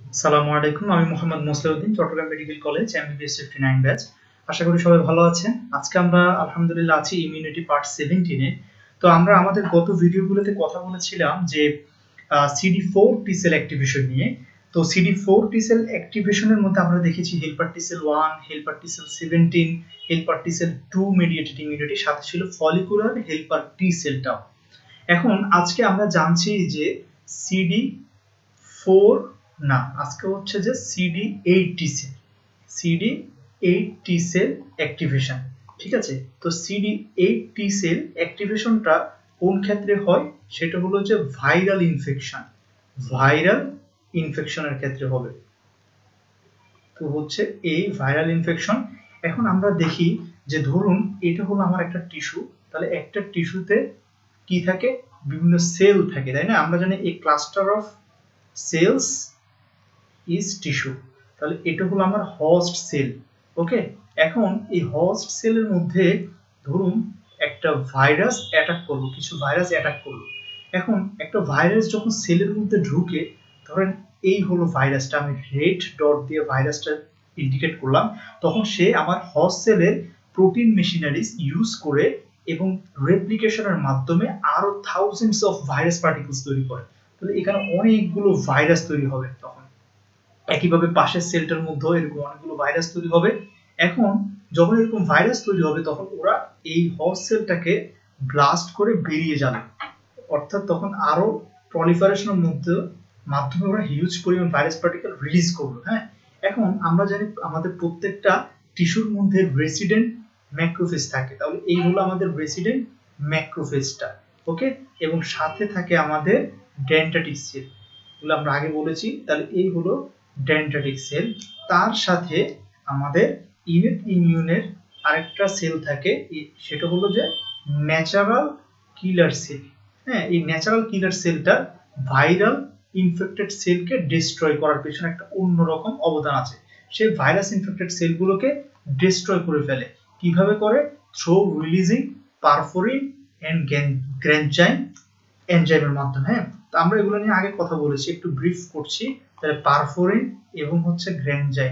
আসসালামু আলাইকুম। আমি Mohammad Mosleuddin, Chattogram medical college MBBS 59 batch. আশা করি সবাই ভালো আছেন। আজকে আমরা আলহামদুলিল্লাহ আছি ইমিউনিটি পার্ট 17 এ। তো আমরা আমাদের গত ভিডিওগুলোতে কথা বলেছিলাম যে CD4 টি সেল অ্যাক্টিভেশন নিয়ে। তো CD4 টি সেল অ্যাক্টিভেশনের মধ্যে আমরা দেখেছি helper T cell 1, helper T cell 17, helper T cell 2 mediated immunity, সাথে ছিল ফলিকুলার হেলপার টি সেলটাও। এখন আজকে আমরা জানছি যে CD4 না, আজকে হচ্ছে যে CD8 T cell, CD8 T cell activation. ঠিক আছে, তো CD8 টি সেল অ্যাক্টিভেশনটা কোন ক্ষেত্রে হয় সেটা হলো যে ভাইরাল ইনফেকশনের ক্ষেত্রে হবে। তো হচ্ছে এই ভাইরাল ইনফেকশন। এখন আমরা দেখি যে ধরুন এটা হলো আমার একটা টিস্যু, তাহলে একটা টিস্যুতে কি থাকে, বিভিন্ন সেল থাকে, তাই না? আমরা জানি এই cluster of cells is tissue. তাহলে এটা হলো আমার হোস্ট সেল। ওকে, এখন এই হোস্ট সেলের মধ্যে ধরুন একটা ভাইরাস অ্যাটাক করলো, কিছু ভাইরাস অ্যাটাক করলো। এখন একটা ভাইরাস যখন সেলের মধ্যে ঢুকে, ধরেন এই হলো ভাইরাসটা, আমি রেড ডট দিয়ে ভাইরাসটা ইন্ডিকেট করলাম, তখন সে আমার হোস্ট সেলের প্রোটিন মেশিনারিজ ইউজ করে এবং রেপ্লিকেশনের মাধ্যমে আরো থাউজেন্ডস অফ ভাইরাস পার্টিকেলস তৈরি করে। তাহলে এখানে অনেকগুলো ভাইরাস তৈরি হবে। তখন একইভাবে পাশের সেলটার মধ্যেও এরকম অনেকগুলো ভাইরাস তৈরি হবে। এখন যখন এরকম ভাইরাস তৈরি হবে তখন ওরা এই হোস্ট সেলটাকে ব্লাস্ট করে বেরিয়ে যাবে, অর্থাৎ তখন আরো প্রলিফারেশনের মাধ্যমে ওরা হিউজ পরিমাণ ভাইরাস পার্টিকেল রিলিজ করবে। হ্যাঁ, এখন আমরা জানি আমাদের প্রত্যেকটা টিস্যুর মধ্যে রেসিডেন্ট ম্যাক্রোফেজ থাকে, তাহলে এই হলো আমাদের রেসিডেন্ট ম্যাক্রোফেজটা। ওকে, এবং সাথে থাকে আমাদের ডেন্ড্রাইটিক সেল, এগুলো আমরা আগে বলেছি। তাহলে এই হলো ডেন্ড্রাইটিক সেল, তার সাথে আমাদের ইনেট ইমিউনের আরেকটা সেল থাকে, সেটা হলো যে ন্যাচারাল কিলার সেল। হ্যাঁ, এই ন্যাচারাল কিলার সেলটা ভাইরাল ইনফেক্টেড সেলকে ডিস্ট্রয় করার পেছনে একটা অন্যরকম অবদান আছে। সে ভাইরাস ইনফেক্টেড সেলগুলোকে ডিস্ট্রয় করে ফেলে। কিভাবে করে? Through releasing perforin and granzyme এনজাইমের মাধ্যমে। হ্যাঁ, তো আমরা এগুলো নিয়ে আগে কথা বলেছি, একটু ব্রিফ করছি। তাহলে পারফোরিন এবং হচ্ছে গ্র্যানজাইম।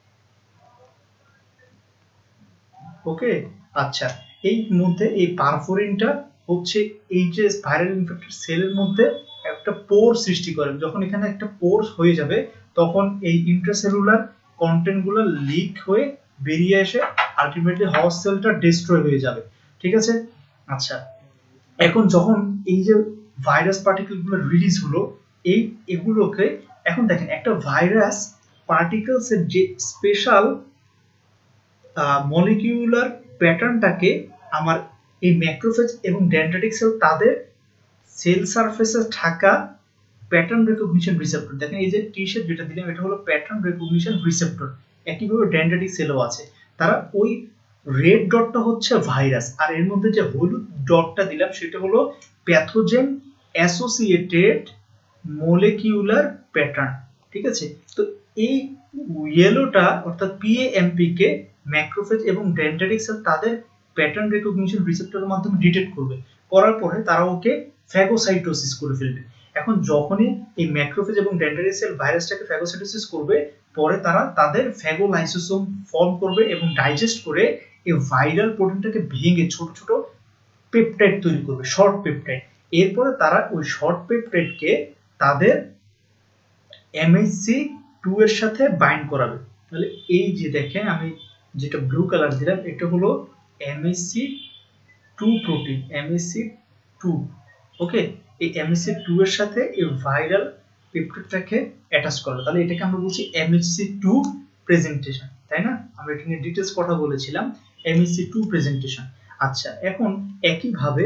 ওকে, আচ্ছা, এই মধ্যে এই পারফোরিনটা হচ্ছে এই যে ভাইরাল ইনফেক্টেড সেলের মধ্যে একটা পোর সৃষ্টি করে। যখন এখানে একটা পোর হয়ে যাবে তখন এই ইন্ট্রাসেলুলার কন্টেন্টগুলো লিক হয়ে বেরিয়ে এসে আলটিমেটলি হোস্ট সেলটা ডিস্ট্রয় হয়ে যাবে। ঠিক আছে, আচ্ছা, এখন যখন এই যে ভাইরাস পার্টিকেল গুলো রিলিজ হলো, এগুলোকে এখন দেখেন একটা ভাইরাস পার্টিকেলস এর যে স্পেশাল মলিকিউলার প্যাটার্নটাকে আমার এই ম্যাক্রোফেজ এবং ডেন্ড্রাইটিক সেল তাদের সেল সারফেসে থাকা প্যাটার্ন রেকগনিশন রিসেপ্টর, দেখেন এই যে টি শেপ যেটা দিলাম এটা হলো প্যাটার্ন রেকগনিশন রিসেপ্টর। একইভাবে ডেন্ড্রাইটিক সেলও আছে, তারা ওই রেড ডটটা হচ্ছে ভাইরাস, আর এর মধ্যে যে হলুদ ডটটা দিলাম সেটা হলো প্যাথোজেন অ্যাসোসিয়েটেড মলিকিউলার প্যাটার্ন। ঠিক আছে, তো এই ইয়েলোটা অর্থাৎ পিএএমপি কে ম্যাক্রোফেজ এবং ডেন্ড্রাইটিক সেল তাদের প্যাটার্ন রেকগনিশন রিসেপ্টরের মাধ্যমে ডিটেক্ট করবে, করার পরে তারা ওকে ফ্যাগোসাইটোসিস করে ফেলবে। এখন যখনই এই ম্যাক্রোফেজ এবং ডেন্ড্রাইটিক সেল ভাইরাসটাকে ফ্যাগোসাইটোসিস করবে, পরে তারা তাদের ফ্যাগোলাইসোসোম ফর্ম করবে এবং ডাইজেস্ট করে এই ভাইরাল প্রোটিনটাকে ভেঙে ছোট ছোট পেপটাইড তৈরি করবে, শর্ট পেপটাইড। এরপরে তারা ওই শর্ট পেপটাইডকে তাদের MHC2 এর সাথে বাইন্ড করাবে। তাহলে এই যে দেখেন আমি যেটা ব্লু কালার দিলাম এটা হলো MHC2 প্রোটিন, MHC2। ওকে, এই MHC2 এর সাথে এই ভাইরাল পেপটাইডটাকে অ্যাটাচ করবে, তাহলে এটাকে আমরা বলছি MHC2 প্রেজেন্টেশন, তাই না? আমরা এটা নিয়ে ডিটেইলস কথা বলেছিলাম, MHC2 প্রেজেন্টেশন। আচ্ছা, এখন একইভাবে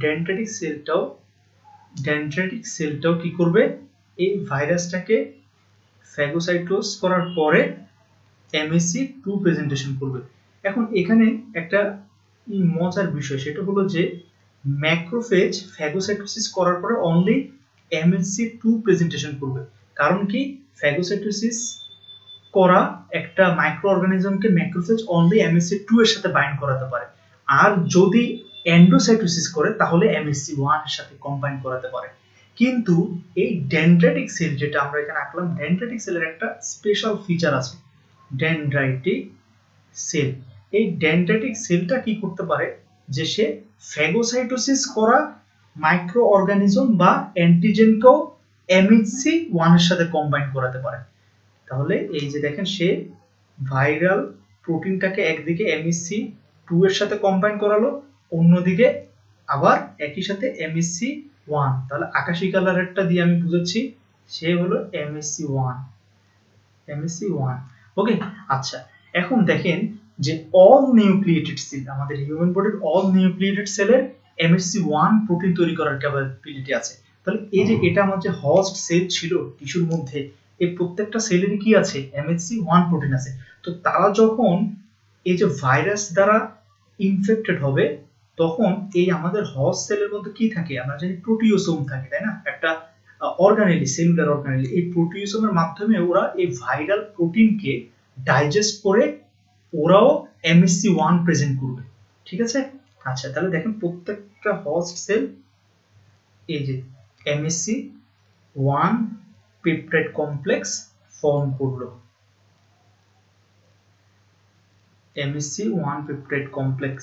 ডেন্ড্রাইটিক সেলটাও কি করবে, এই ভাইরাসটাকে ফ্যাগোসাইটোস করার পরে MHC2 প্রেজেন্টেশন করবে। এখন এখানে একটা মজার বিষয়, সেটা হলো যে ম্যাক্রোফেজ ফ্যাগোসাইটোসিস করার পরে অনলি MHC2 প্রেজেন্টেশন করবে। কারণ কি, ফ্যাগোসাইটোসিস করা একটা মাইক্রো অর্গানিজমকে ম্যাক্রোফেজ অনলি MHC2 এর সাথে বাইন্ড করাতে পারে, আর যদি এন্ডোসাইটোসিস করে তাহলে MHC1 এর সাথে কম্বাইন করাতে পারে। কিন্তু এই ডেনড্রাইটিক সেল যেটা আমরা এখানে আঁকলাম, ডেনড্রাইটিক সেলের একটা স্পেশাল ফিচার আছে, ডেনড্রাইটিক সেল। এই ডেনড্রাইটিক সেলটা কি করতে পারে, যে সে ফ্যাগোসাইটোসিস করা মাইক্রো অর্গানিজম বা অ্যান্টিজেনকেও MHC1 এর সাথে কম্বাইন করাতে পারে। তাহলে এই যে দেখেন, সে ভাইরাল প্রোটিনটাকে একদিকে MHC2 এর সাথে কম্বাইন করালো, অন্যদিকে আবার একই সাথে MHC1। তাহলে আকাশি কালারেরটা দিয়ে আমি বুঝাচ্ছি, সে হলো MHC1। ওকে, আচ্ছা এখন দেখেন যে অল নিউক্লিয়েটেড সেল, আমাদের হিউম্যান বডির অল নিউক্লিয়েটেড সেলের MHC1 প্রোটিন তৈরি করার ক্যাপাবিলিটি আছে। তাহলে এই যে এটা আমার যে হোস্ট সেল ছিল টিস্যুর মধ্যে, এই প্রত্যেকটা সেলেরই কি আছে, MHC1 প্রোটিন আছে। তো তারা যখন এই যে ভাইরাস দ্বারা ইনফেক্টেড হবে, তখন এই আমাদের হোস্ট সেলের মধ্যে কি থাকে, আমরা জানি প্রোটিওসোম থাকে, তাই না, একটা অর্গানেলি, সেলুলার অর্গানেলি। এই প্রোটিওসোমের মাধ্যমে ওরা এই ভাইরাল প্রোটিনকে ডাইজেস্ট করে ওরাও MHC1 প্রেজেন্ট করবে, ঠিক আছে। আচ্ছা তাহলে দেখেন প্রত্যেকটা হোস্ট সেল এই যে MHC1 পেপটাইড কমপ্লেক্স ফর্ম করলো, MHC1 পেপটাইড কমপ্লেক্স।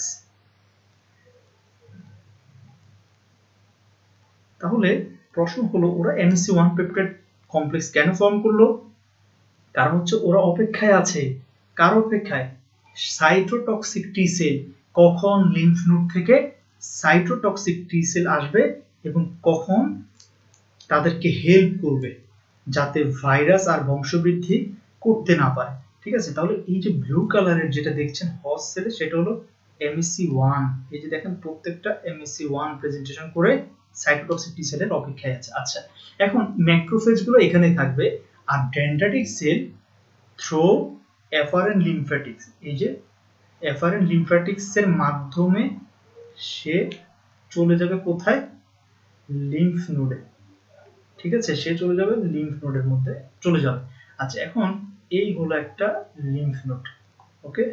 তাহলে প্রশ্ন হলো, ওরা MHC1 পেপটাইড কমপ্লেক্স কেন ফর্ম করলো? কারণ হচ্ছে ওরা অপেক্ষায় আছে, কার অপেক্ষায়, সাইটোটক্সিক টি সেল। কখন লিম্ফ নোড থেকে সাইটোটক্সিক টি সেল আসবে এবং কখন তাদেরকে হেল্প করবে যাতে ভাইরাস আর বংশবৃদ্ধি করতে না পারে, ঠিক আছে। তাহলে এই যে ব্লু কালারের যেটা দেখছেন হোস্ট সেলে, সেটা হলো MHC1। এই যে দেখেন প্রত্যেকটা MHC1 প্রেজেন্টেশন করে সাইটোটক্সিক টি সেলের অপেক্ষায় আছে। আচ্ছা এখন ম্যাক্রোফেজ গুলো এখানেই থাকবে, আর dendritic cell through efferent lymphatics, এই যে এফারেন্ট লিম্ফ্যাটিক্স এর মাধ্যমে সে চলে যাবে কোথায়, লিম্ফ নোডে, ঠিক আছে, সে চলে যাবে লিম্ফ নোডের মধ্যে চলে যাবে। আচ্ছা এখন এই হলো একটা lymph node, okay,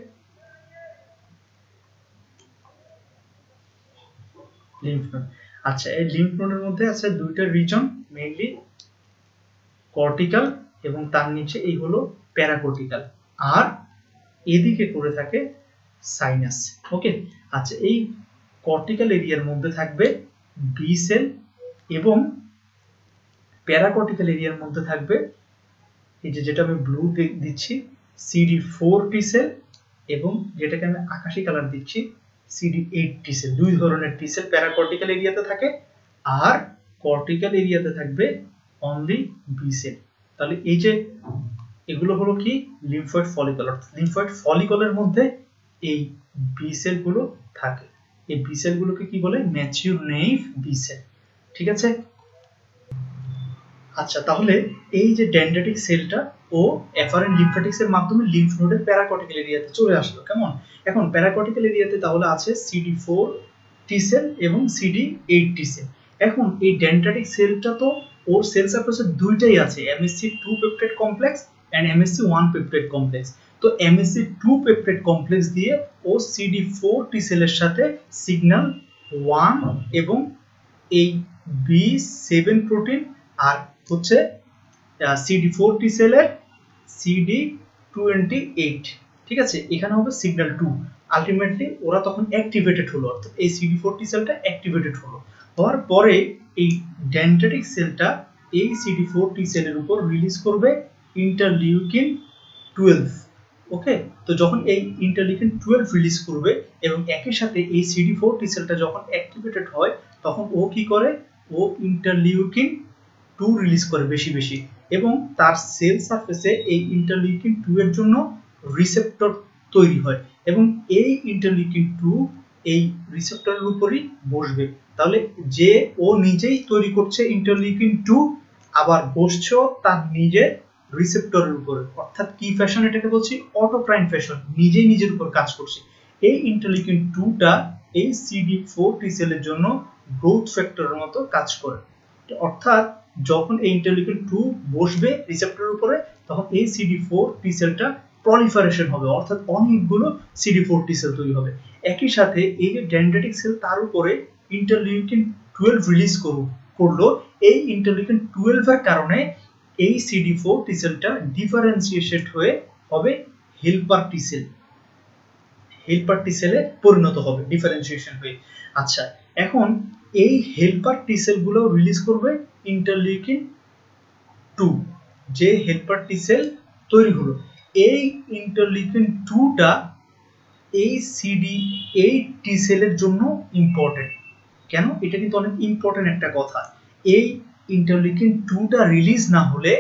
lymph node. আচ্ছা এই লিম্ফ নোডের মধ্যে আছে দুইটা রিজন, মেইনলি কর্টিক্যাল এবং তার নিচে এই হলো প্যারাকর্টিক্যাল, আর এদিকে করে থাকে সাইনাস, ওকে। আচ্ছা এই কর্টিক্যাল এরিয়ার মধ্যে থাকবে বি সেল এবং প্যারাকর্টিক্যাল এরিয়ার মধ্যে থাকবে এই যে যেটা আমি ব্লু দিচ্ছি CD4 টি সেল, এবং যেটাকে আমি আকাশি কালার দিচ্ছি CD8 টি সেল। দুই ধরনের টি সেল প্যারাকর্টিক্যাল এরিয়াতে থাকে, আর কর্টিক্যাল এরিয়াতে থাকবে অনলি বি সেল। তাহলে এই যে এগুলো হলো কি, লিম্ফয়েড ফলিকল। লিম্ফয়েড ফলিকলের মধ্যে এই বি সেল গুলো থাকে। এই বি সেল গুলোকে কি বলে, ম্যাচিউর নেইভ বি সেল, ঠিক আছে। আচ্ছা তাহলে এই যে ডেনড্রাইটিক সেলটা ও এফারেন্ট লিম্ফ্যাটিক্স এর মাধ্যমে লিম্ফ নোডের প্যারাকর্টিক্যাল এরিয়াতে চলে আসলো, কেমন। এখন প্যারাকর্টিক্যাল এরিয়াতে তাহলে আছে CD4 টি সেল এবং CD8 টি সেল। এখন এই ডেনড্রাইটিক সেলটা তো ওর সেল সারফেসে দুইটাই আছে, MHC2 peptide complex and MHC1 peptide complex. তো MHC2 পেপটাইড কমপ্লেক্স দিয়ে ও CD4 টি সেলের সাথে সিগন্যাল 1 এবং এই B7 প্রোটিন আর হচ্ছে CD4 টি সেলের CD28, ঠিক আছে, এখানে হবে সিগন্যাল 2। আলটিমেটলি ওরা তখন অ্যাক্টিভেটেড হলো, অর্থাৎ এই CD4 টি সেলটা অ্যাক্টিভেটেড হলো, হওয়ার পরে এই ডেনড্রাইটিক সেলটা এই CD4 টি সেলের উপর রিলিজ করবে ইন্টারলিউকিন 12, ওকে। তো যখন এই ইন্টারলিউকিন 12 রিলিজ করবে এবং একই সাথে এই CD4 টি সেলটা যখন অ্যাক্টিভেটেড হয়, তখন ও কি করে, ও ইন্টারলিউকিন 2 রিলিজ করে বেশি বেশি, এবং তার সেল সারফেসে এই ইন্টারলিউকিন 2 এর জন্য রিসেপ্টর তৈরি হয়, এবং এই ইন্টারলিউকিন 2 এই রিসেপ্টরের উপরই বসবে। তাহলে যে ও নিজেই তৈরি করছে ইন্টারলিউকিন 2, আবার বসছে তার নিজের রিসেপ্টরের উপরে, অর্থাৎ কি ফ্যাশন এটাকে বলছি, অটোপ্রাইম ফ্যাশন, নিজেই নিজের উপর কাজ করছে। এই ইন্টারলিউকিন 2টা এই CD4 টি সেলের জন্য গ্রোথ ফ্যাক্টরের মতো কাজ করে, অর্থাৎ যখন এই ইন্টারলিউকিন 2 বসবে রিসেপ্টরের উপরে, তখন এই CD4 টি সেলটা প্রলিফারেশন হবে, অর্থাৎ অনেকগুলো CD4 টি সেল তৈরি হবে। একই সাথে এই যে ডেনড্রাইটিক সেল তার উপরে ইন্টারলিউকিন 12 রিলিজ করলো এই ইন্টারলিউকিন 12 এর কারণে এই CD4 টি সেলটা ডিফারেন্সিয়েটেড হয়ে হবে helper T cell, helper T সেলে পরিণত হবে ডিফারেন্সিয়েশন হয়ে। আচ্ছা, এখন এই হেল্পার টি সেলগুলো রিলিজ করবে ইন্টারলিউকিন 2, যে হেল্পার টি সেল তৈরি হলো। এই ইন্টারলিউকিন 2টা এই CD8 টি সেলের জন্য ইম্পর্টেন্ট। কেন? এটা কিন্তু অনেক ইম্পর্টেন্ট একটা কথা। এই ইন্টারলিউকিন 2টা রিলিজ না হলে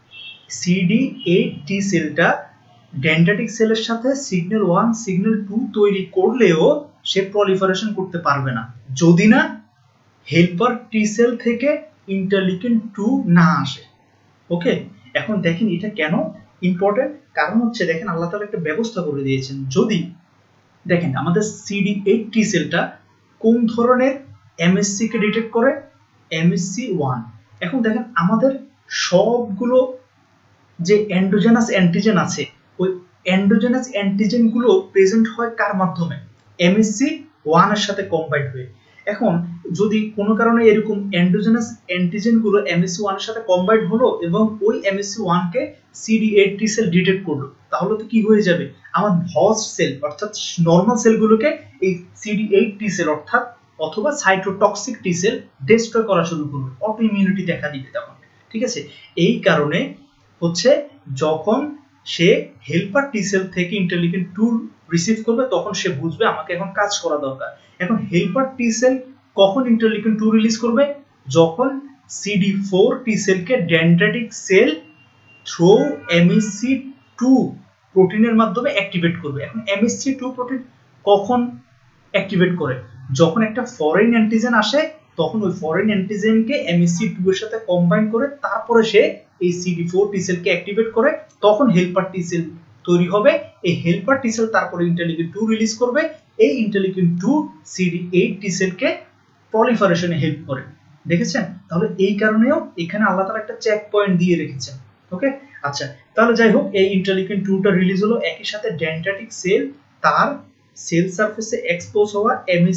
CD8 টি সেলটা ডেনড্রাটিক সেলের সাথে সিগন্যাল 1 সিগন্যাল 2 তৈরি করলেও সে প্রলিফারেশন করতে পারবে না, যদি না হেল্পার টি সেল থেকে ইন্টারলিউকিন 2 না আসে। ওকে, এখন দেখেন এটা কেন ইম্পর্টেন্ট। কারণ হচ্ছে দেখেন আল্লাহ তাআলা একটা ব্যবস্থা করে দিয়েছেন। যদি দেখেন আমাদের CD8 টি সেলটা কোন ধরনের MHC কে ডিটেক্ট করে, MHC1। এখন দেখেন আমাদের সবগুলো যে এন্ডোজেনাস অ্যান্টিজেন আছে, ওই এন্ডোজেনাস অ্যান্টিজেন গুলো প্রেজেন্ট হয় কার মাধ্যমে, MHC1 এর সাথে কম্বাইন্ড হয়ে। এখন যদি কোনো কারণে এরকম এন্ডোজেনাস অ্যান্টিজেন গুলো MHC1 এর সাথে কম্বাইন্ড হলো এবং ওই MHC1 কে CD8 টি সেল ডিটেক্ট করলো, তাহলে তো কি হয়ে যাবে, আমার হোস্ট সেল অর্থাৎ নরমাল সেলগুলোকে এই CD8 টি সেল অর্থাৎ অথবা সাইটোটক্সিক টি সেল ডিস্ট্রয় করা শুরু করবে, অটো ইমিউনিটি দেখা দিবে তখন। ঠিক আছে, এই কারণে হচ্ছে যখন সে হেল্পার টি সেল থেকে ইন্টারলিউকিন 2 রিসিভ করবে তখন সে বুঝবে আমাকে এখন কাজ করা দরকার। এখন হেল্পার টি সেল কখন ইন্টারলিউকিন 2 রিলিজ করবে, যখন CD4 টি সেলকে ডেনড্রাটিক সেল থ্রু MHC2 প্রোটিনের মাধ্যমে অ্যাক্টিভেট করবে। এখন MHC2 প্রোটিন কখন অ্যাক্টিভেট করে, যখন একটা ফরেন অ্যান্টিজেন আসে তখন ওই ফরেন অ্যান্টিজেনকে MHC2 এর সাথে কম্বাইন করে তারপরে সে এই CD4 টি সেলকে অ্যাক্টিভেট করে, তখন হেল্পার টি সেল তৈরি হবে। এই হেল্পার টি সেল তারপরে ইন্টারলিউকিন 2 রিলিজ করবে। এই ইন্টারলিউকিন 2 CD8 টি সেলকে প্রলিফারেশনে হেল্প করে। দেখেছেন? তাহলে এই কারণেও এখানে আল্লাহ তাআলা একটা চেক পয়েন্ট দিয়ে রেখেছেন। ওকে, আচ্ছা, তাহলে যাই হোক এই ইন্টারলিউকিন 2টা রিলিজ হলো, একই সাথে ডেনড্রাটিক সেল তার সেল সারফেসে এক্সপোজ হওয়া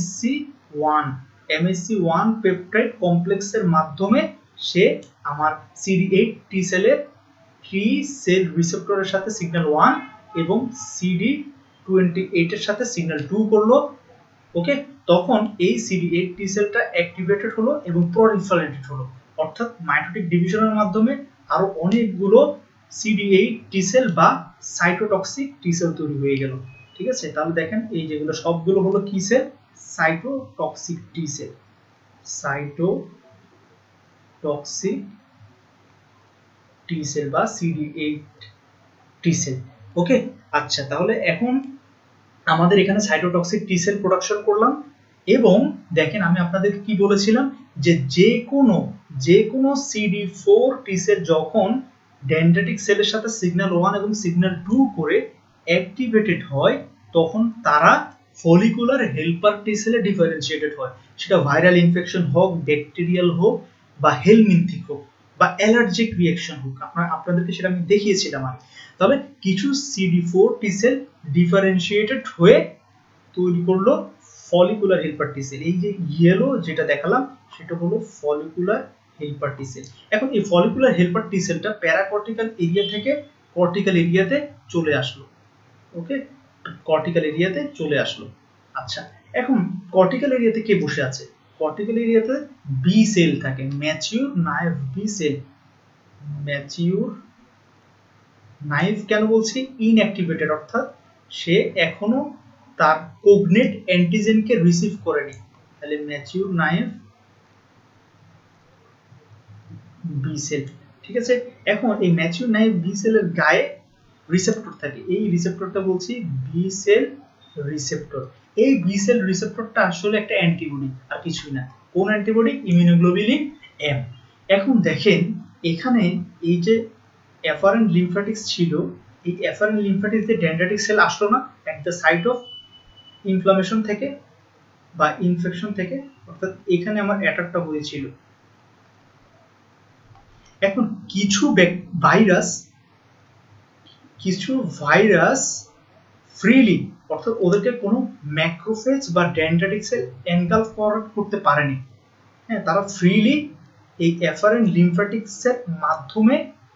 MHC1 পেপটাইড কমপ্লেক্সের মাধ্যমে সে আমার CD8 টি সেলের 3 সেল রিসেপ্টরের সাথে সিগন্যাল 1 এবং CD28 এর সাথে সিগন্যাল 2 করলো। ওকে, তখন এই CD8 টি সেলটা অ্যাক্টিভেটেড হলো এবং প্রলিফারেটেড হলো, অর্থাৎ মাইটোটিক ডিভিশনের মাধ্যমে আরো অনেকগুলো CD8 টি সেল বা সাইটোটক্সিক টি সেল তৈরি হয়ে গেল। ঠিক আছে, তাহলে দেখেন এই যেগুলো সবগুলো হলো কি cell, cytotoxic T cell, cytotoxic T cell বা CD8 টি সেল। ওকে, আচ্ছা, তাহলে এখন আমাদের এখানে সাইটোটক্সিক টি সেল প্রোডাকশন করলাম এবং দেখেন আমি আপনাদেরকে কি বলেছিলাম যে যে কোনো CD4 টি সেল যখন ডেনড্রাটিক সেলের সাথে সিগন্যাল 1 এবং সিগন্যাল 2 করে অ্যাক্টিভেটেড হয় তখন তারা ফলিকুলার হেল্পার টি সেলে ডিফারেন্সিয়েটেড হয়, সেটা ভাইরাল ইনফেকশন হোক, ব্যাকটেরিয়াল হোক বা হেলমিনথিক হোক বা অ্যালার্জিক রিঅ্যাকশন হোক। আপনাদেরকে সেটা আমি দেখিয়েছিলাম আগে। তবে কিছু CD4 টি সেল ডিফারেন্সিয়েটেড হয়ে তৈরি করলো ফলিকুলার হেল্পার টি সেল। এই যে ইয়েলো যেটা দেখালাম সেটা হলো ফলিকুলার হেল্পার টি সেল। এখন এই ফলিকুলার হেল্পার টি সেলটা প্যারাকর্টিক্যাল এরিয়া থেকে কর্টিক্যাল এরিয়াতে চলে আসলো। ওকে, কর্টিক্যাল এরিয়াতে চলে আসলো। আচ্ছা, এখন কর্টিক্যাল এরিয়াতে কে বসে আছে, কর্টিক্যাল এরিয়াতে বি সেল থাকে, mature naive B cell. Mature naive কেন বলছি, ইনঅ্যাক্টিভেটেড, অর্থাৎ সে এখনো তার কোগনেট অ্যান্টিজেনকে রিসিভ করেনি, তাহলে ম্যাচিউর নাইভ বি সেল। ঠিক আছে, এখন এই ম্যাচিউর নাইভ বি সেলের গায়ে রিসেপ্টর থাকে, এই রিসেপ্টরটা বলছি বি সেল রিসেপ্টর। এই বি সেল রিসেপ্টরটা আসলে একটা অ্যান্টিবডি আর কিছুই না। কোন অ্যান্টিবডি, ইমিউনোগ্লোবুলিন এম। এখন দেখেন এখানে এই যে এফারেন্ট লিম্ফ্যাটিক্স ছিল, এই এফারেন্ট লিম্ফ্যাটিক্স যে ডেনড্রাটিক সেল আসলো না at the site of inflammation থেকে বা ইনফেকশন থেকে, অর্থাৎ এখানে আমার অ্যাটাকটা হয়েছিল। এখন কিছু ভাইরাস ফ্রিলি, অর্থাৎ ওদেরকে কোনো ম্যাক্রোফেজ বা ডেনড্রাটিক সেল এনগালফ করতে পারেনি। হ্যাঁ, তারা ফ্রিলি এই এফারেন্ট লিম্ফ্যাটিক্সের মাধ্যমে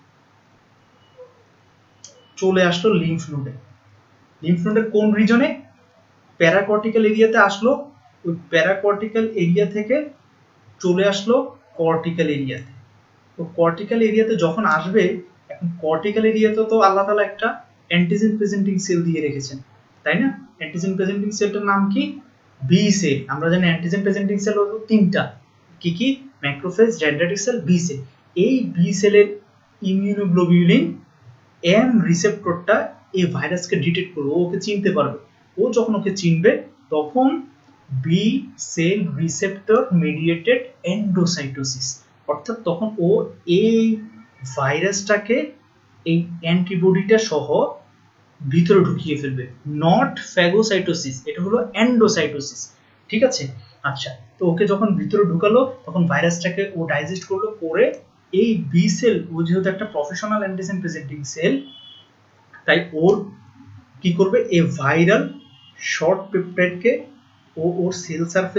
চলে আসলো লিম্ফ নোডে। লিম্ফ নোডের কোন রিজনে? প্যারাকর্টিক্যাল এরিয়াতে আসলো, ওই প্যারাকর্টিক্যাল এরিয়া থেকে চলে আসলো কর্টিক্যাল এরিয়াতে। তো কর্টিক্যাল এরিয়াতে যখন আসবে, এখন কর্টিক্যাল এরিয়াতে তো আল্লাহ তাআলা একটা অ্যান্টিজেন প্রেজেন্টিং সেল দিয়ে রেখেছেন, তাই না? অ্যান্টিজেন প্রেজেন্টিং সেলটার নাম কি? B cell. আমরা জানি অ্যান্টিজেন প্রেজেন্টিং সেল হলো তিনটা, কি কি? Macrophage, dendritic cell, B cell. এই বি সেলের ইমিউনোগ্লোবিউলিন এম রিসেপ্টরটা এই ভাইরাসকে ডিটেক্ট করবে, ওকে চিনতে পারবে। ও যখন ওকে চিনবে তখন B cell receptor mediated endocytosis, অর্থাৎ তখন ও এই ভাইরাসটাকে এই অ্যান্টিবডিটা সহ ভিতরে ঢুকিয়ে ফেলবে। নট ফ্যাগোসাইটোসিস, এটা হলো এন্ডোসাইটোসিস, ঠিক আছে? আচ্ছা, তো ওকে যখন ভিতরে ঢুকালো তখন ভাইরাসটাকে ও ডাইজেস্ট করলো, করে এই বি সেল, ও যেহেতু একটা প্রফেশনাল অ্যান্টিজেন প্রেজেন্টিং সেল, তাই ওর কি করবে? এই ভাইরাল শর্ট পেপটাইডকে ওর সেল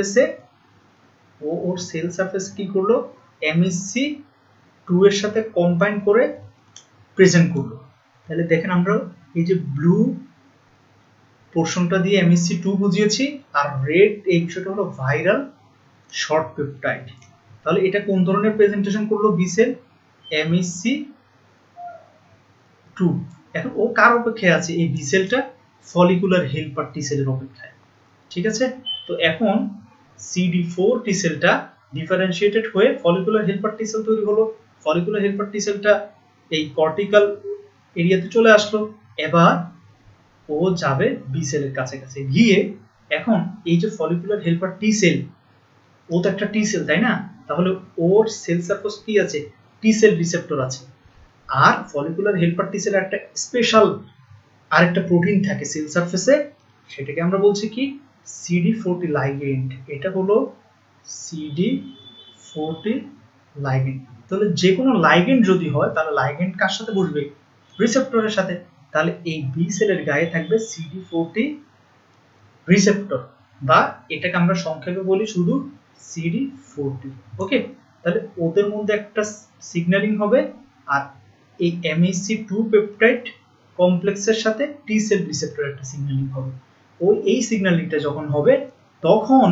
সারফেসে কি করলো? MHC2 এর সাথে কম্বাইন করে প্রেজেন্ট করলো। তাহলে দেখেন আমরা এই যে ব্লু পোর্শনটা দিয়ে MHC2 বুঝিয়েছি, আর রেড এই বিষয়টা হলো ভাইরাল শর্ট পেপটাইড। তাহলে এটা কোন ধরনের প্রেজেন্টেশন করলো বি সেল? MHC2। এখন ও কার অপেক্ষায় আছে? এই বি সেলটা ফলিকুলার হেল্পার টি সেলের অপেক্ষায়, ঠিক আছে? তো এখন CD4 টি সেলটা ডিফারেন্সিয়েটেড হয়ে ফলিকুলার হেল্পার টি সেল তৈরি হলো। ফলিকুলার হেল্পার টি সেলটা এই কর্টিক্যাল এরিয়াতে চলে আসলো। এবার ও যাবে বি সেলের কাছে গিয়ে, এখন এই যে ফলিকুলার হেল্পার টি সেল, ও তো একটা টি সেল, তাই না? তাহলে ওর সেল সারফেস কি আছে? টি সেল রিসেপ্টর আছে। আর ফলিকুলার হেল্পার টি সেলের একটা স্পেশাল আরেকটা প্রোটিন থাকে সেল সারফেসে, সেটাকে আমরা বলছি কি? CD40 লাইগেন্ড। এটা হলো CD40 লাইগেন্ড। তাহলে যে কোনো লাইগেন্ড যদি হয়, তাহলে লাইগেন্ড কার সাথে বসবে? রিসেপ্টরের সাথে। তাহলে এই বি সেলের গায়ে থাকবে CD40 রিসেপ্টর, বা এটাকে আমরা সংক্ষেপে বলি শুধু CD40। ওকে, তাহলে ওদের মধ্যে একটা সিগন্যালিং হবে, আর এই MHC2 পেপটাইড কমপ্লেক্সের সাথে টি সেল রিসেপ্টর একটা সিগন্যালিং হবে। এই সিগন্যালিংটা যখন হবে, তখন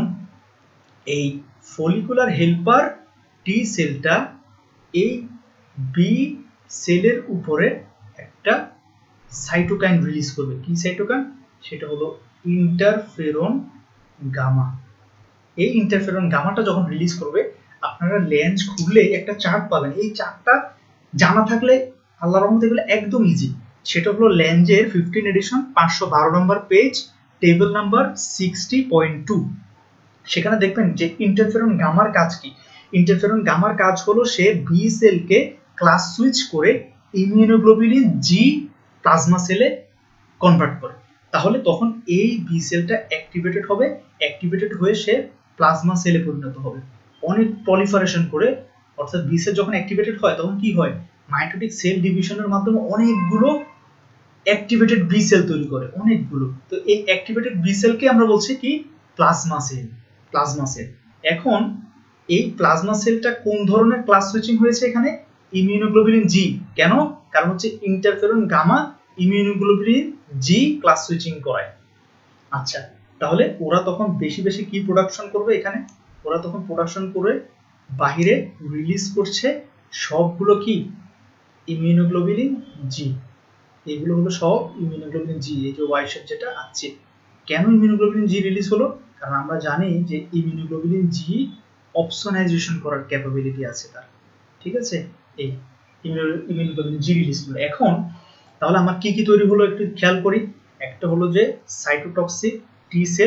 এই ফলিকুলার হেল্পার টি সেলটা এই বি সেলের উপরে একটা সাইটোকাইন রিলিজ করবে। কি সাইটোকাইন? সেটা হলো ইন্টারফেরন গামা। এই ইন্টারফেরন গামাটা যখন রিলিজ করবে, আপনারা লেন্স খুললে একটা চার্ট পাবেন। এই চার্টটা জানা থাকলে আল্লাহর রহমতে এগুলো একদম ইজি। সেটা হলো লেন্সের 15 এডিশন 512 নম্বর পেজ, টেবিল নাম্বার 60.2। সেখানে দেখবেন যে ইন্টারফেরন গামার কাজ কি। ইন্টারফেরন গামার কাজ হলো সে বি সেলকে ক্লাস সুইচ করে ইমিউনোগ্লোবুলিন জি প্লাজমা সেলে কনভার্ট করে। তাহলে তখন এই বি সেলটা অ্যাক্টিভেটেড হবে, অ্যাক্টিভেটেড হয়ে সে প্লাজমা সেলে পরিণত হবে অনেক প্রলিফারেশন করে। অর্থাৎ বি সেল যখন অ্যাক্টিভেটেড হয় তখন কি হয়? মাইটোটিক সেল ডিভিশনের মাধ্যমে অনেকগুলো অ্যাক্টিভেটেড বি সেল তৈরি করে, অনেকগুলো। তো এই অ্যাক্টিভেটেড বি সেলকে আমরা বলছি কি? Plasma cell. Plasma cell. এখন এই প্লাজমা সেলটা কোন ধরনের ক্লাস সুইচিং হয়েছে এখানে? Immunoglobulin G. কেন? কারণ হচ্ছে interferon gamma immunoglobulin G class switching করায়। আচ্ছা, তাহলে ওরা তখন বেশি বেশি কি প্রোডাকশন করবে এখানে? ওরা তখন প্রোডাকশন করে বাহিরে রিলিজ করছে সবগুলো কি? Immunoglobulin G. এগুলো হলো সব ইমিউনোগ্লোবুলিন জি। এই যে ওয়াই শেপ যেটা আছে, কেন ইমিউনোগ্লোবুলিন জি রিলিজ হলো? কারণ আমরা জানি যে ইমিউনোগ্লোবুলিন জি অপসোনাইজেশন করার ক্যাপাবিলিটি আছে তার, ঠিক আছে? এই ইমিউনোগ্লোবুলিন জি রিলিজ হলো। এখন তাহলে আমার কি কি তৈরি হলো একটু খেয়াল করি। একটা হলো যে সাইটোটক্সিক টি সেল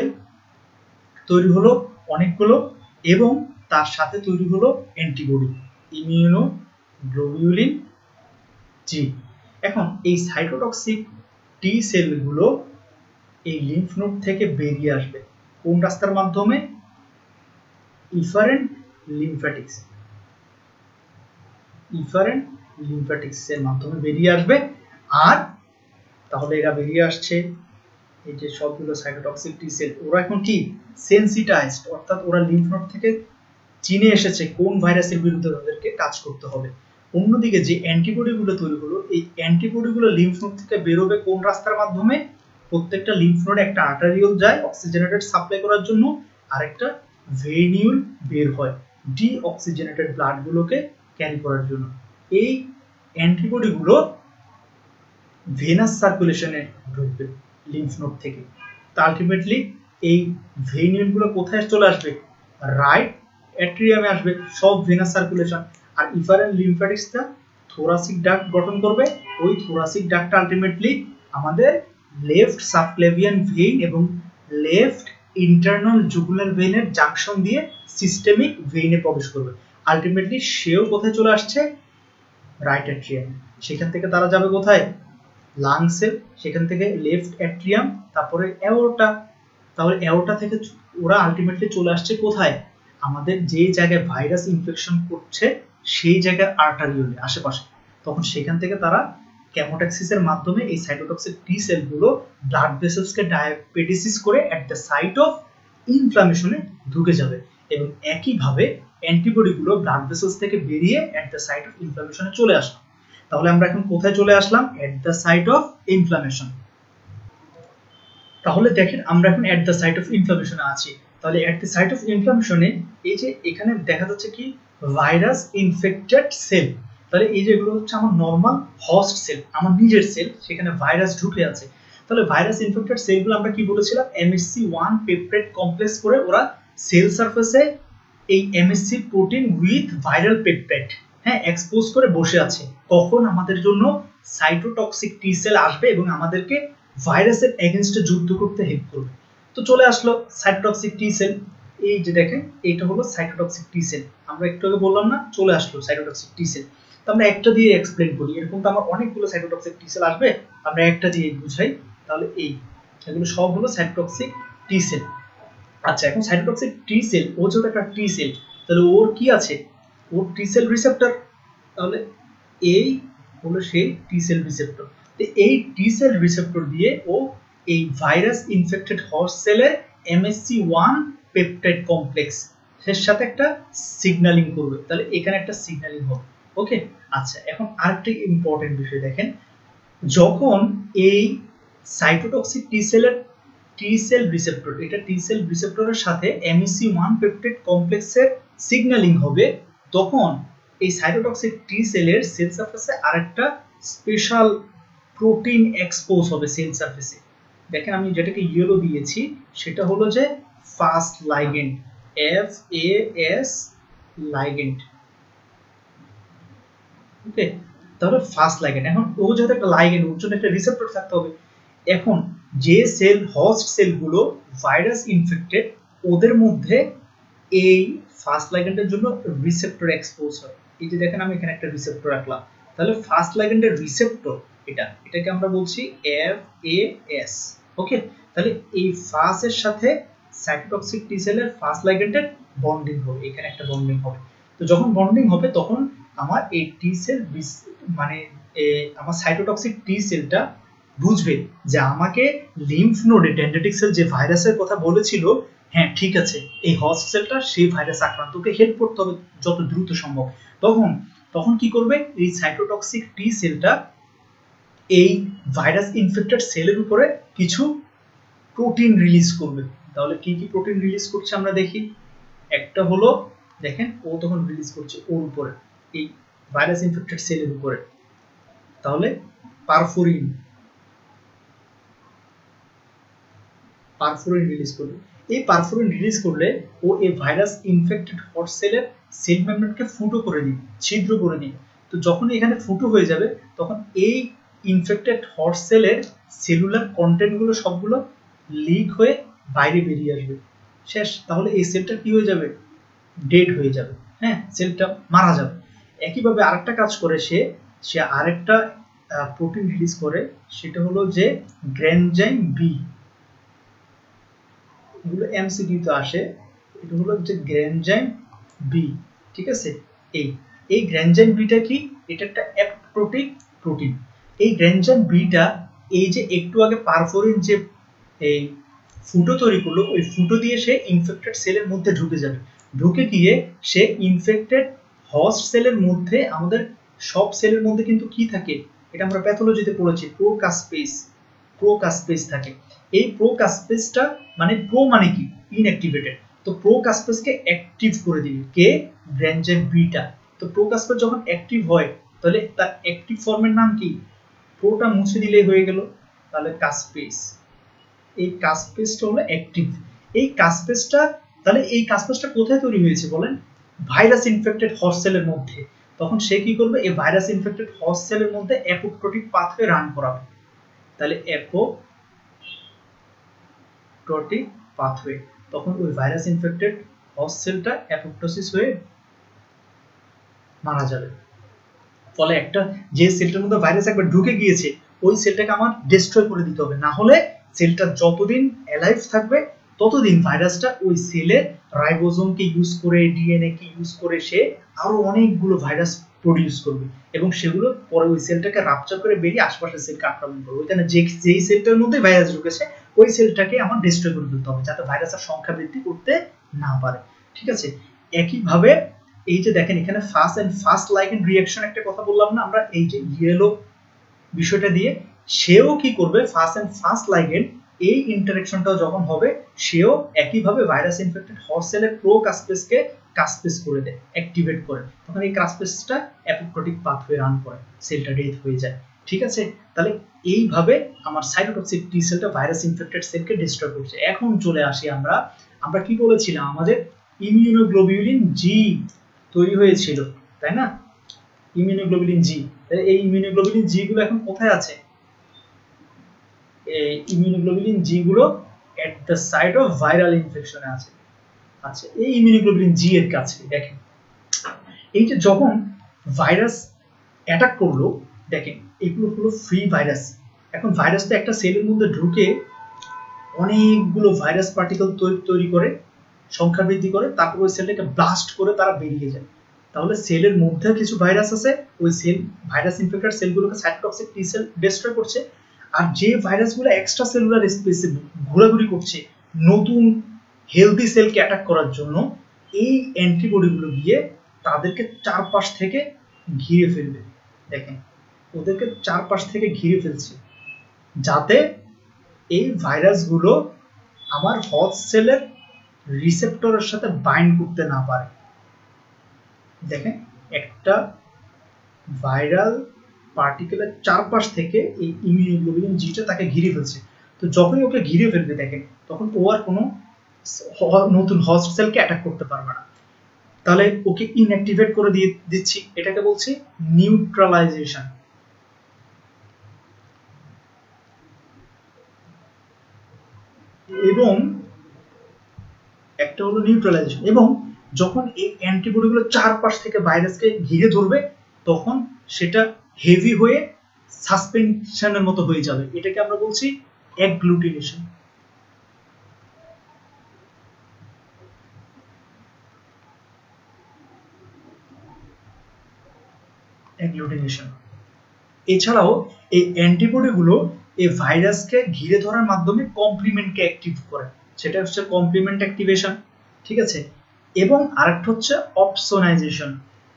তৈরি হলো অনেকগুলো, এবং তার সাথে তৈরি হলো অ্যান্টিবডি ইমিউনোগ্লোবুলিন জি। এখন এই সাইটোটক্সিক টি সেলগুলো এই লিম্ফ নোড থেকে বেরিয়ে আসবে কোন রাস্তার মাধ্যমে? ইফারেন্ট লিম্ফ্যাটিক্স। ইফারেন্ট লিম্ফ্যাটিক্স এর মাধ্যমে বেরিয়ে আসবে। আর তাহলে এরা বেরিয়ে আসছে, এই যে সবগুলো সাইটোটক্সিক টি সেল, ওরা এখন কি? সেনসিটাইজড, অর্থাৎ ওরা লিম্ফ নোড থেকে চিনে এসেছে কোন ভাইরাসের বিরুদ্ধে তাদেরকে কাজ করতে হবে। অন্যদিকে যে অ্যান্টিবডিগুলো তৈরি হলো, এই অ্যান্টিবডিগুলো লিম্ফ নোড থেকে বেরোবে কোন রাস্তার মাধ্যমে? প্রত্যেকটা লিম্ফ নোডে একটা আর্টারিওল যায় অক্সিজেনেটেড সাপ্লাই করার জন্য, আর একটা ভেনিউল বের হয় ডিঅক্সিজেনেটেড ব্লাড গুলোকে ক্যারি করার জন্য। এই অ্যান্টিবডিগুলো ভেনাস সার্কুলেশনে ঢুকবে লিম্ফ নোড থেকে। তো আলটিমেটলি এই ভেনিউল গুলো কোথায় চলে আসবে? রাইট অ্যাট্রিয়ামে আসবে, সব ভেনাস সার্কুলেশন। আর ইফারেন্ট লিম্ফ্যাটিক্সটা থোরাসিক ডাক্ট গঠন করবে। ওই থোরাসিক ডাক্টটা আলটিমেটলি আমাদের লেফট সাবক্লেভিয়ান ভেইন এবং লেফট ইন্টারনাল জুগুলার ভেইনের জাংশন দিয়ে সিস্টেমিক ভেইনে প্রবেশ করবে। আলটিমেটলি সেও কোথায় চলে আসছে? Right atrium. সেখান থেকে তারা যাবে কোথায়? লাংসে, সেখান থেকে লেফট অ্যাট্রিয়াম, তারপরে অ্যাওর্টা। তাহলে অ্যাওর্টা থেকে ওরা আলটিমেটলি চলে আসছে কোথায়? আমাদের যে জায়গায় ভাইরাস ইনফেকশন করছে সেই জায়গার আর্টারিওলে আশেপাশে। তখন সেখান থেকে তারা কেমোট্যাক্সিসের মাধ্যমে এই সাইটোটক্সিক টি সেলগুলো ব্লাড ভেসেলসকে ডায়াবেটিসিস করে এট দ্য সাইট অফ ইনফ্লামেশনে ঢুকে যাবে, এবং একইভাবে অ্যান্টিবডিগুলো ব্লাড ভেসেলস থেকে বেরিয়ে এট দ্য সাইট অফ ইনফ্লামেশনে চলে আসবে। তাহলে আমরা এখন কোথায় চলে আসলাম? At the site of inflammation. তাহলে দেখেন আমরা এখন এট দ্য সাইট অফ ইনফ্লামেশনে আছি। তাহলে এট দ্য সাইট অফ ইনফ্লামেশনে এই যে এখানে দেখা যাচ্ছে কি ভাইরাস ইনফেক্টেড সেল। তাহলে এই যেগুলো হচ্ছে আমার নরমাল হোস্ট সেল, আমার নিজের সেল, সেখানে ভাইরাস ঢুকে আছে। তাহলে ভাইরাস ইনফেক্টেড সেলগুলো আমরা কি বলেছিলাম? MHC1 পেপটাইড কমপ্লেক্স করে ওরা সেল সারফেসে এই MHC protein with viral peptide expose করে বসে আছে। কখন? আমাদের জন্য সাইটোটক্সিক টি সেল আসবে এবং আমাদেরকে ভাইরাসের এগেইনস্টে যুদ্ধ করতে হেল্প করবে। তো চলে আসলো সাইটোটক্সিক টি সেল। এই যে দেখেন এইটা হলো সাইটোটক্সিক টি সেল। আমরা একটু আগে বললাম না, চলে আসলো সাইটোটক্সিক টি সেল। তো আমরা একটা দিয়ে এক্সপ্লেইন করি, এরকম তো আমার অনেকগুলো সাইটোটক্সিক টি সেল আসবে, আমরা একটা দিয়ে বুঝাই। তাহলে এগুলো সব হলো সাইটোটক্সিক টি সেল। আচ্ছা, এখন সাইটোটক্সিক টি সেল, ও যেটা একটা টি সেল, তাহলে ওর কি আছে? ওর টি সেল রিসেপ্টর। তাহলে এই হলো সেই টি সেল রিসেপ্টর। এই টি সেল রিসেপ্টর দিয়ে ও এই ভাইরাস ইনফেক্টেড হোস্ট সেলের MHC1 পেপটাইড কমপ্লেক্স এর সাথে একটা সিগন্যালিং করবে। তাহলে এখানে একটা সিগন্যালিং হবে। ওকে, আচ্ছা, এখন আরেকটা ইম্পর্টেন্ট বিষয় দেখেন, যখন এই সাইটোটক্সিক টি সেলের টি সেল রিসেপ্টর, এটা টি সেল রিসেপ্টরের সাথে MHC1 পেপটাইড কমপ্লেক্সের সিগন্যালিং হবে, তখন এই সাইটোটক্সিক টি সেলের সেল সারফেসে আরেকটা স্পেশাল প্রোটিন এক্সপোজ হবে সেল সারফেসে। দেখেন আমি যেটাকে ইয়েলো দিয়েছি সেটা হলো যে ফাস্ট লাইগেন্ড, FAS লাইগেন্ড। ওকে, তাহলে ফাস্ট লাইগেন্ড। এখন ও যেহেতু একটা লাইগেন্ড, ওর জন্য একটা রিসেপ্টর থাকতে হবে। এখন যে সেল হোস্ট সেলগুলো ভাইরাস ইনফেক্টেড, ওদের মধ্যে এই ফাস্ট লাইগেন্ডের জন্য রিসেপ্টর এক্সপোজ হয়। এই যে দেখেন আমি এখানে একটা রিসেপ্টর রাখলাম। তাহলে ফাস্ট লাইগেন্ডের রিসেপ্টর এটাকে আমরা বলছি FAS। ওকে, তাহলে এই ফাস এর সাথে সাইটোটক্সিক টি সেলের ফাস্ট লাইগেন্ডের বন্ডিং হবে, এখানে একটা বন্ডিং হবে। তো যখন বন্ডিং হবে তখন আমার এই টি সেল মানে আমার সাইটোটক্সিক টি সেলটা বুঝবে যে আমাকে লিম্ফ নোডে ডেন্ড্রিটিক সেল যে ভাইরাসের কথা বলেছিল, হ্যাঁ ঠিক আছে, এই হোস্ট সেলটা সেই ভাইরাস আক্রান্তকে হেল্প করতে হবে যত দ্রুত সম্ভব। তখন কি করবে? এই সাইটোটক্সিক টি সেলটা এই ভাইরাস ইনফেক্টেড সেলের উপরে কিছু প্রোটিন রিলিজ করবে। তাহলে কি কি প্রোটিন রিলিজ করছে আমরা দেখি। একটা হলো দেখেন ও তখন রিলিজ করছে ওর উপরে, এই ভাইরাস ইনফেক্টেড সেলের উপরে, তাহলে পারফোরিন রিলিজ করবে। এই পারফোরিন রিলিজ করলে ও এই ভাইরাস ইনফেক্টেড হোস্ট সেলের সেল মেমব্রেনকে ফুটো করে দিবে, ছিদ্র করে দিবে। তো যখন এখানে ফুটো হয়ে যাবে তখন এই ইনফেক্টেড হোস্ট সেলের সেলুলার কন্টেন্টগুলো সবগুলো লিক হয়ে বাইরে বেরিয়ে আসবে, শেষ। তাহলে এই সেলটা কি হয়ে যাবে? ডেড হয়ে যাবে, সেলটা মারা যাবে। একইভাবে আরেকটা কাজ করে সে আরেকটা প্রোটিন রিলিজ করে, সেটা হলো যে গ্র্যানজাইম বি। এগুলো এমসিকিউ তে আসে। এটা হলো যে গ্র্যানজাইম বি, ঠিক আছে। এই গ্র্যানজাইম বিটা কি? এটা একটা অ্যাপোপ্টোটিক প্রোটিন। এই গ্র্যানজাইম বিটা এই যে একটু আগে পারফোরিন যে এই ফুটো তৈরি করলো, ওই ফুটো দিয়ে সে ইনফেক্টেড সেলের মধ্যে ঢুকে যাবে। ঢুকে গিয়ে সে ইনফেক্টেড হোস্ট সেলের মধ্যে, আমাদের সব সেলের মধ্যে কিন্তু কি থাকে, এটা আমরা প্যাথোলজিতে পড়েছি, প্রোকাসপেস থাকে। এই প্রোকাসপেসটা মানে প্রো মানে কি, ইনঅ্যাক্টিভেটেড, তো প্রোকাসপেসকে অ্যাক্টিভ করে দিবে কে, গ্র্যানজেন বিটা। তো প্রোকাসপেস যখন অ্যাক্টিভ হয় তাহলে তার অ্যাক্টিভ ফর্মের নাম কি, প্রোটা মুছে দিলেই হয়ে গেল, তাহলে কাসপেস। এই কাসপেসটা হলো অ্যাক্টিভ। এই কাসপেসটা, তাহলে এই কাসপেসটা কোথায় তৈরি হয়েছে বলেন, ভাইরাস ইনফেক্টেড হোস্ট সেলের মধ্যে। তখন সে কি করবে, এই ভাইরাস ইনফেক্টেড হোস্ট সেলের মধ্যে অ্যাপোপ্টোটিক পাথওয়ে রান করাবে। তাহলে অ্যাপোপ্টোটিক পাথওয়ে, তখন ওই ভাইরাস ইনফেক্টেড হোস্ট সেলটা অ্যাপোপ্টোসিস হয়ে মারা যাবে। ফলে একটা যে সেলটার মধ্যে ভাইরাস একবার ঢুকে গিয়েছে ওই সেলটাকে আমার ডিস্ট্রয় করে দিতে হবে, না হলে সেলটা যতদিন অ্যালাইভ থাকবে ততদিন ভাইরাসটা ওই সেলের রাইবোজোমকে ইউজ করে, ডিএনএ কে ইউজ করে সে আরো অনেকগুলো ভাইরাস প্রডিউস করবে এবং সেগুলো পরে ওই সেলটাকে রাপচার করে বেরিয়ে আশপাশের সেলকে আক্রমণ করবে। ওইখানে যেই সেলটার মধ্যে ভাইরাস ঢুকেছে ওই সেলটাকে আমার ডিস্ট্রয় করে দিতে হবে যাতে ভাইরাসের সংখ্যা বৃদ্ধি করতে না পারে। ঠিক আছে, একইভাবে এই যে দেখেন এখানে ফাস্ট লাইগেন্ড রিঅ্যাকশন একটা কথা বললাম না আমরা, এই যে ইয়েলো বিষয়টা দিয়ে, সেও কি করবে, ফাস্ট লাইগেন্ড এই ইন্টারঅ্যাকশনটাও যখন হবে সেও একইভাবে ভাইরাস ইনফেক্টেড হোস্ট সেলের প্রোকাসপেসকে কাসপেস করে দেয়, অ্যাক্টিভেট করে, তখন এই কাসপেসটা অ্যাপোপ্টোটিক পাথওয়ে রান করে, সেলটা ডেথ হয়ে যায়। ঠিক আছে, তাহলে এইভাবে আমার সাইটোটক্সিক টি সেলটা ভাইরাস ইনফেক্টেড সেলকে ডিস্ট্রয় করছে। এখন চলে আসি আমরা কি বলেছিলাম, আমাদের ইমিউনোগ্লোবিউলিন জি তৈরি হয়েছিল, তাই না, ইমিউনোগ্লোবিউলিন জি। এই ইমিউনোগ্লোবিউলিন জি গুলো এখন কোথায় আছে, এই ইমিউনোগ্লোবিউলিন জি গুলো at the site of viral ইনফেকশনে আছে। আচ্ছা, এই ইমিউনোগ্লোবিউলিন জি এর কাছে দেখেন, এই যে যখন ভাইরাস অ্যাটাক করলো, দেখেন এগুলো হলো ফ্রি ভাইরাস। এখন ভাইরাসটা একটা সেলের মধ্যে ঢুকে অনেকগুলো ভাইরাস পার্টিকেল তৈরি করে, সংখ্যা বৃদ্ধি করে, তারপর ওই সেলটাকে ব্লাস্ট করে তারা বেরিয়ে যায়। তাহলে সেলের মধ্যে কিছু ভাইরাস আছে, ওই সেল ভাইরাস ইনফেক্টেড সেলগুলোকে সাইটোটক্সিক টি সেল ডিস্ট্রয় করছে, আর যে ভাইরাসগুলো এক্সট্রা সেলুলার স্পেসে ঘোরাঘুরি করছে নতুন হেলদি সেলকে অ্যাটাক করার জন্য, এই অ্যান্টিবডিগুলো গিয়ে তাদেরকে চারপাশ থেকে ঘিরে ফেলবে। দেখেন ওদেরকে চারপাশ থেকে ঘিরে ফেলছে যাতে এই ভাইরাসগুলো আমার হোস্ট সেলের রিসেপ্টরের সাথে বাইন্ড করতে না পারে। দেখেন একটা ভাইরাল পার্টিকেলের চারপাশ থেকে এই ইমিউনোগ্লোবিউলিন জিটা তাকে ঘিরে ফেলছে, তো যখনই ওকে ঘিরে ফেলবে দেখেন তখন ও আর কোনো নতুন হোস্ট সেলকে অ্যাটাক করতে পারবে না, তাহলে ওকে ইনঅ্যাক্টিভেট করে দিয়ে দিচ্ছি, এটাকে বলছি নিউট্রালাইজেশন। এবং একটা হলো নিউট্রালাইজেশন, এবং যখন এই অ্যান্টিবডিগুলো চারপাশ থেকে ভাইরাসকে ঘিরে ধরবে তখন সেটা হেভি হয়ে সাসপেনশনের মতো হয়ে যাবে, এটাকে আমরা বলছি অ্যাগ্লুটিনেশন। অ্যাগ্লুটিনেশন। এছাড়াও এই অ্যান্টিবডিগুলো এই ভাইরাসকে ঘিরে ধরার মাধ্যমে কমপ্লিমেন্টকে অ্যাক্টিভ করে, সেটা হচ্ছে কমপ্লিমেন্ট অ্যাক্টিভেশন। ঠিক আছে, এবং আরেকটা হচ্ছে অপসোনাইজেশন।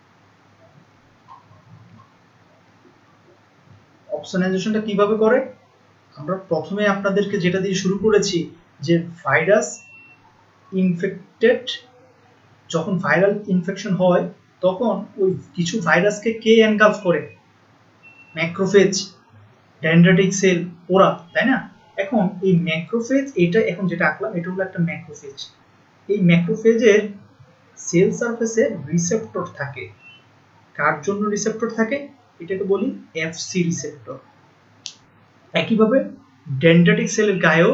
অপসোনাইজেশনটা কিভাবে করে, আমরা প্রথমে আপনাদেরকে যেটা দিয়ে শুরু করেছি যে ভাইরাস ইনফেক্টেড, যখন ভাইরাল ইনফেকশন হয় তখন ওই কিছু ভাইরাসকে কে এনগালফ করে, ম্যাক্রোফেজ, ডেনড্রাইটিক সেল, ওরা, তাই না। এখন এই ম্যাক্রোফেজ, এটা এখন যেটা আঁকলাম এটা হলো একটা ম্যাক্রোফেজ। এই ম্যাক্রোফেজের সেল সারফেসে রিসেপ্টর থাকে, কার জন্য রিসেপ্টর থাকে, এটাকে বলি এফসি রিসেপ্টর। একইভাবে ডেনড্রাইটিক সেলের গায়েও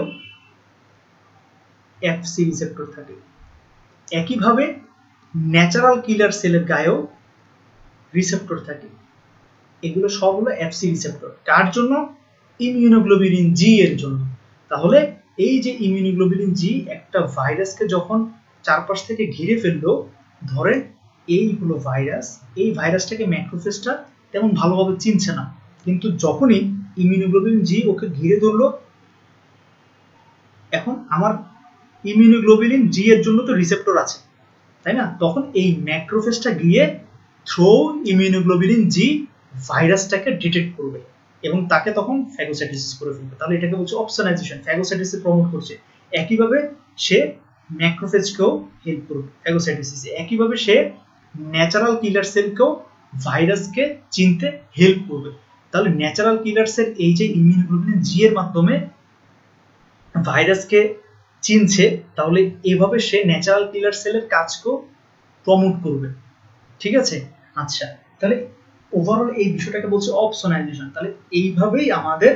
এফসি রিসেপ্টর থাকে, একইভাবে ন্যাচারাল কিলার সেলের গায়েও রিসেপ্টর থাকে, এগুলো সব হলো এফসি রিসেপ্টর। কার জন্য, ইমিউনোগ্লোবিউলিন জি এর জন্য। তাহলে এই যে ইমিউনোগ্লোবিউলিন জি একটা ভাইরাসকে যখন চারপাশ থেকে ঘিরে ফেললো, ধরেন এই হলো ভাইরাস, এই ভাইরাসটাকে ম্যাক্রোফেজটা তেমন ভালোভাবে চিনছে না, কিন্তু যখনই ইমিউনোগ্লোবিউলিন জি ওকে ঘিরে ধরলো, এখন আমার ইমিউনোগ্লোবিউলিন জি এর জন্য তো রিসেপ্টর আছে, তাই না? তখন এই ম্যাক্রোফেজটা গিয়ে থ্রো ইমিউনোগ্লোবুলিন জি ভাইরাসটাকে ডিটেক্ট করবে এবং তাকে তখন ফ্যাগোসাইটোসিস করে ফেলবে। তাহলে এটাকে বলছে অপসোনাইজেশন, ফ্যাগোসাইটোসিস প্রমোট করছে। একইভাবে সে ম্যাক্রোফেজকেও হেল্প করবে ফ্যাগোসাইটোসিসে, একইভাবে সে ন্যাচারাল কিলার সেলকেও ভাইরাসকে চিনতে হেল্প করবে। তাহলে ন্যাচারাল কিলার সেল এই যে ইমিউনোগ্লোবুলিন জি এর মাধ্যমে ভাইরাসকে চিনছে, তাহলে এভাবে সে ন্যাচারাল কিলার সেলের কাজকেও প্রমোট করবে। ঠিক আছে? আচ্ছা, তাহলে ওভারঅল এই বিষয়টাকে বলছে অপসোনাইজেশন। তাহলে এইভাবেই আমাদের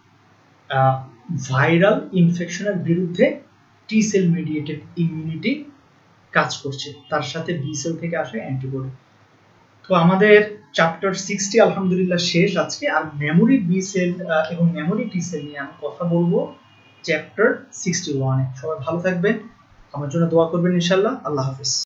ভাইরাল ইনফেকশনের বিরুদ্ধে টি সেল মিডিয়েটেড ইমিউনিটি কাজ করছে, তার সাথে বি সেল থেকে আসে অ্যান্টিবডি। তো আমাদের চ্যাপ্টার 60 আলহামদুলিল্লাহ শেষ আজকে। আর মেমোরি বি সেল এবং মেমোরি টি সেল নিয়ে আমি কথা বলবো চ্যাপ্টার 61-এ। সবাই ভালো থাকবেন, আমার জন্য দোয়া করবেন ইনশাআল্লাহ। আল্লাহ হাফেজ।